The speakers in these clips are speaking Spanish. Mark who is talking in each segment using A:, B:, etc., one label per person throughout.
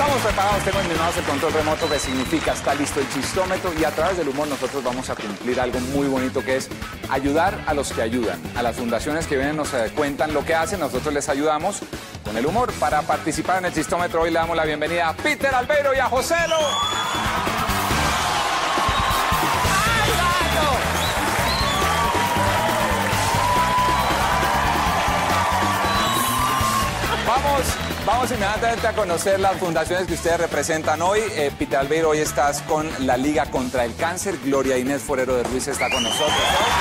A: Estamos preparados, tengo en mis manos el control remoto que significa está listo el chistómetro y a través del humor nosotros vamos a cumplir algo muy bonito que es ayudar a los que ayudan. A las fundaciones que vienen nos cuentan lo que hacen, nosotros les ayudamos con el humor. Para participar en el chistómetro hoy le damos la bienvenida a Peter Albeiro y a Joselo. Vamos inmediatamente a conocer las fundaciones que ustedes representan hoy. Peter Albeiro, hoy estás con la Liga contra el Cáncer. Gloria Inés Forero de Ruiz está con nosotros.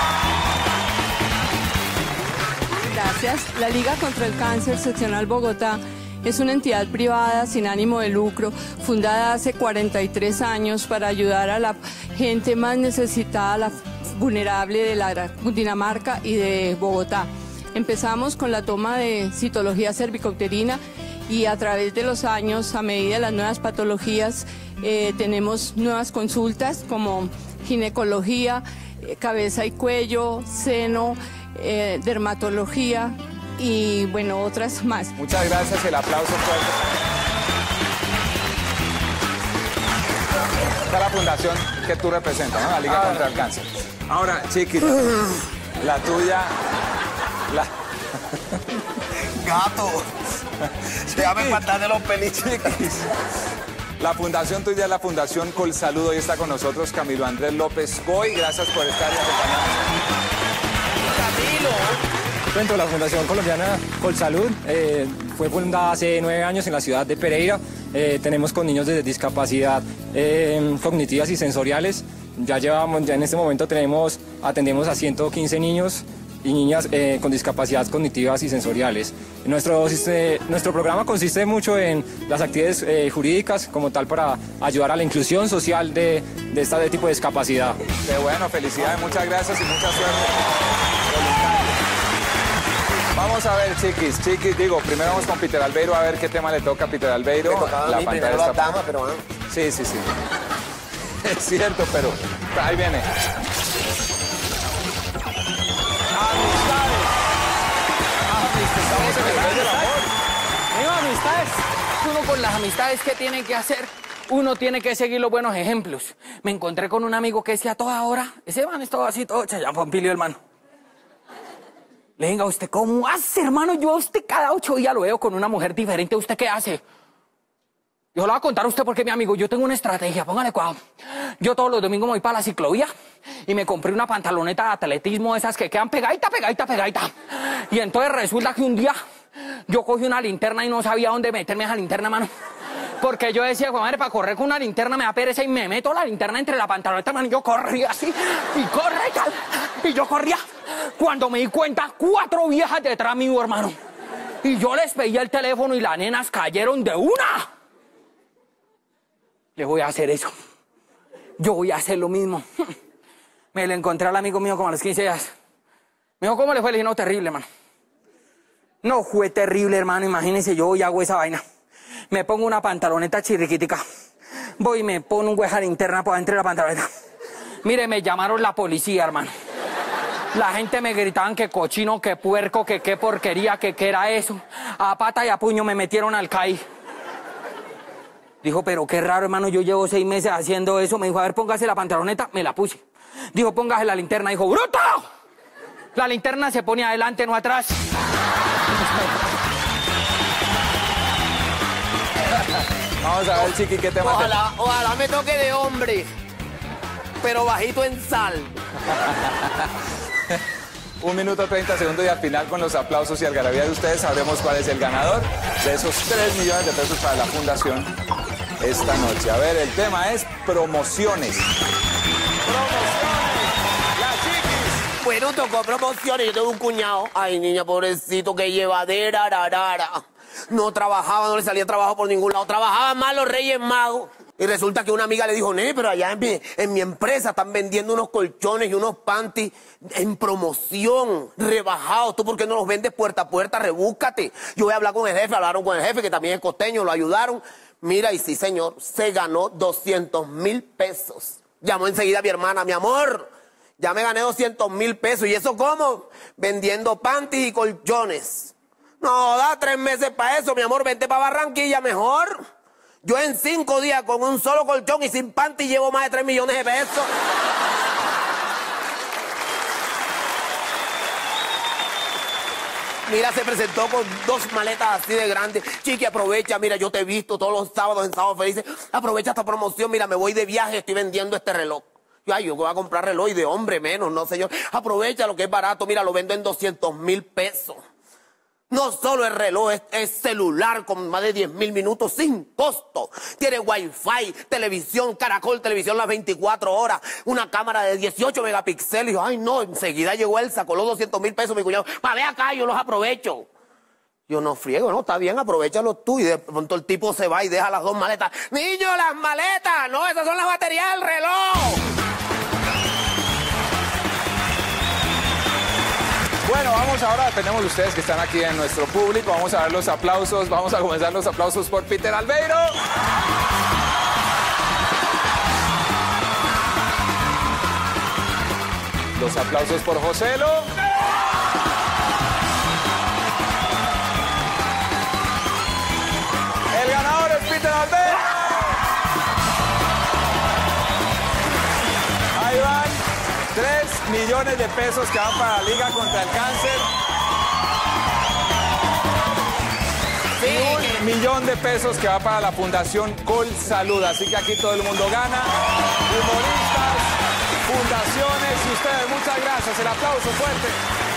B: Gracias. La Liga contra el Cáncer Seccional Bogotá es una entidad privada sin ánimo de lucro, fundada hace 43 años para ayudar a la gente más necesitada, la vulnerable de la Cundinamarca y de Bogotá. Empezamos con la toma de citología cervicouterina y a través de los años, a medida de las nuevas patologías, tenemos nuevas consultas como ginecología, cabeza y cuello, seno, dermatología y bueno, otras más.
A: Muchas gracias, el aplauso fuerte. Esta es la fundación que tú representas, ¿no? La Liga contra el Cáncer. Ahora, chiquita, la tuya...
C: Gato. Déjame matar de los pelichiquis.
A: La fundación tuya es la Fundación Colsalud. Hoy está con nosotros Camilo Andrés López Coy. Gracias por estar y acompañarnos.
C: Camilo.
D: Cuento, la Fundación Colombiana Colsalud fue fundada hace 9 años en la ciudad de Pereira. Tenemos con niños de discapacidad cognitivas y sensoriales. Ya en este momento atendemos a 115 niños y niñas con discapacidades cognitivas y sensoriales. Nuestro programa consiste mucho en las actividades jurídicas como tal para ayudar a la inclusión social de este tipo de discapacidad.
A: Qué bueno, felicidades, muchas gracias y mucha suerte. Vamos a ver, chiquis, primero vamos con Peter Albeiro a ver qué tema le toca a Peter Albeiro.
C: Me tocaba a mí primero la dama, pero bueno.
A: Sí. Es cierto, pero ahí viene.
E: Amistades. Uno con las amistades, ¿qué tiene que hacer? Uno tiene que seguir los buenos ejemplos. Me encontré con un amigo que decía a toda hora, ese man estaba así todo chayán Pompilio, hermano. Le diga, ¿usted cómo hace, hermano? Yo a usted cada 8 días lo veo con una mujer diferente. ¿Usted qué hace? Yo le voy a contar a usted porque, mi amigo, yo tengo una estrategia, póngale cuidado. Yo todos los domingos me voy para la ciclovía y me compré una pantaloneta de atletismo, esas que quedan pegadita. Y entonces resulta que un día yo cogí una linterna y no sabía dónde meterme esa linterna, mano. Porque yo decía, madre, para correr con una linterna me da pereza y me meto la linterna entre la pantaloneta, mano, y yo corría así, y corre y tal. Y yo corría. Cuando me di cuenta, 4 viejas detrás mío, hermano. Y yo les pedí el teléfono y las nenas cayeron de una. Le voy a hacer eso. Yo voy a hacer lo mismo. Me lo encontré al amigo mío como a los 15 días. Me dijo, ¿cómo le fue? Le dije, no, terrible, hermano. No, fue terrible, hermano. Imagínense, yo voy y hago esa vaina. Me pongo una pantaloneta chirriquitica. Voy y me pongo un hueja linterna por dentro de la pantaloneta. Mire, me llamaron la policía, hermano. La gente me gritaban que cochino, que puerco, que qué porquería, que qué era eso. A pata y a puño me metieron al CAI. Dijo, pero qué raro, hermano, yo llevo 6 meses haciendo eso. Me dijo, a ver, póngase la pantaloneta. Me la puse. Dijo, póngase la linterna. Dijo, ¡bruto! La linterna se pone adelante, no atrás.
A: Vamos a ver, chiqui, qué tema.
C: Ojalá me toque de hombre, pero bajito en sal.
A: 1 minuto 30 segundos y al final con los aplausos y algarabía de ustedes sabremos cuál es el ganador de esos 3 millones de pesos para la fundación esta noche. A ver, el tema es promociones.
C: Bueno, tocó promociones. Yo tengo un cuñado. Ay, niña, pobrecito, que llevadera, rarara. No trabajaba, no le salía trabajo por ningún lado. Trabajaban más los Reyes Magos. Y resulta que una amiga le dijo, pero allá en mi empresa están vendiendo unos colchones y unos panties en promoción, rebajados. ¿Tú por qué no los vendes puerta a puerta? Rebúscate. Yo voy a hablar con el jefe, hablaron con el jefe, que también es costeño, lo ayudaron. Mira, y sí, señor, se ganó 200.000 pesos. Llamó enseguida a mi hermana, mi amor, ya me gané 200.000 pesos. ¿Y eso cómo? Vendiendo panties y colchones. No, da 3 meses para eso, mi amor, vente para Barranquilla mejor. Yo en 5 días con un solo colchón y sin panty llevo más de 3 millones de pesos. Mira, se presentó con 2 maletas así de grandes. Chiqui, aprovecha, mira, yo te he visto todos los sábados en Sábado Felices. Aprovecha esta promoción, mira, me voy de viaje, estoy vendiendo este reloj. Yo voy a comprar reloj y de hombre menos, no señor. Aprovecha lo que es barato, mira, lo vendo en 200.000 pesos. No solo el reloj, es celular con más de 10.000 minutos sin costo. Tiene wifi, televisión, Caracol, televisión las 24 horas, una cámara de 18 megapíxeles. Ay, no, enseguida llegó él, sacó los 200.000 pesos, mi cuñado. Pa' ver acá, yo los aprovecho. Yo no friego, no, está bien, aprovéchalo tú. Y de pronto el tipo se va y deja las 2 maletas. Niño, las maletas, no, esas son las baterías del reloj.
A: Bueno, vamos ahora, tenemos ustedes que están aquí en nuestro público, vamos a ver los aplausos, vamos a comenzar los aplausos por Peter Albeiro. Los aplausos por Joselo. El ganador es Peter Albeiro. Ahí van 3 millones de pesos que van para la Liga contra el Cáncer. Y 1 millón de pesos que va para la Fundación Col Salud. Así que aquí todo el mundo gana. Humoristas, fundaciones y ustedes. Muchas gracias. El aplauso fuerte.